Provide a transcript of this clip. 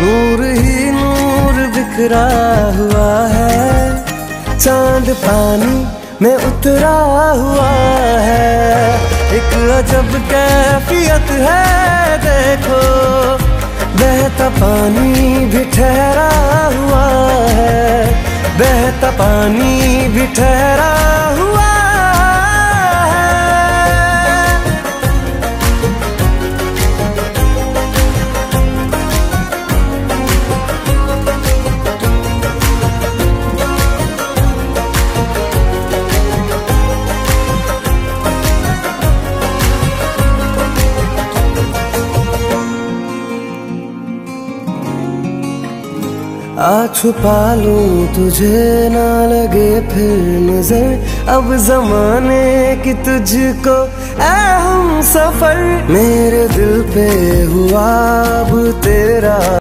नूर ही नूर बिखरा हुआ है, चांद पानी में उतरा हुआ है। एक अजब कैफियत है देखो, बहता पानी भी ठहरा हुआ है, बहता पानी भी ठहरा हुआ है। आ छुपा लूं तुझे ना लगे फिर नजर, अब जमाने की तुझको ऐ हम सफर, मेरे दिल पे हुआ अब तेरा